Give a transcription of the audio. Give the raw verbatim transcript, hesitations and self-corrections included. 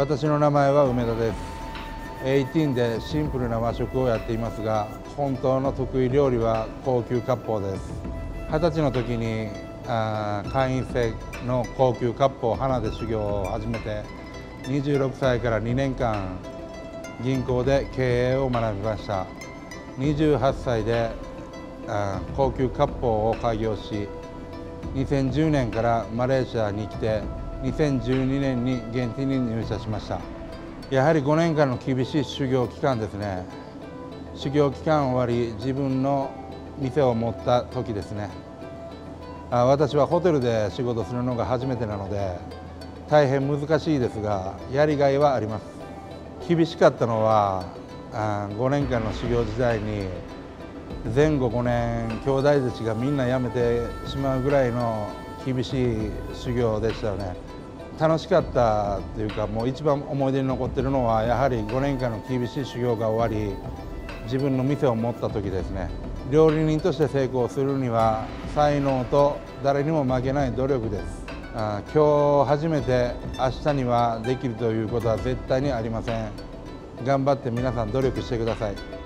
私の名前は梅田です。じゅうはちでシンプルな和食をやっていますが、本当の得意料理は高級割烹です。はたちの時にあ会員制の高級割烹花で修行を始めて、にじゅうろくさいからにねんかん銀行で経営を学びました。にじゅうはっさいであ高級割烹を開業し、にせんじゅうねんからマレーシアに来て、にせんじゅうにねんに現地に入社しました。やはりごねんかんの厳しい修行期間ですね。修行期間終わり、自分の店を持った時ですね。あ私はホテルで仕事するのが初めてなので、大変難しいですが、やりがいはあります。厳しかったのは、あごねんかんの修行時代に、前後ごねん兄弟弟子がみんな辞めてしまうぐらいの厳しい修行でしたよね。楽しかったというか、もう一番思い出に残っているのは、やはりごねんかんの厳しい修行が終わり、自分の店を持った時ですね。料理人として成功するには、才能と誰にも負けない努力です。あ今日初めて明日にはできるということは絶対にありません。頑張って皆さん努力してください。